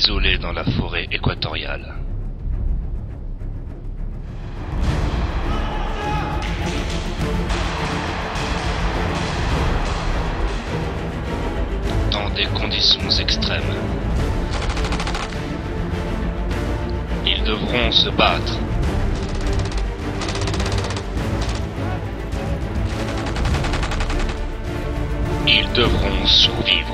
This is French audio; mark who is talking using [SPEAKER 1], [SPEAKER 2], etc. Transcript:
[SPEAKER 1] isolés dans la forêt équatoriale. Dans des conditions extrêmes. Ils devront se battre. Ils devront survivre.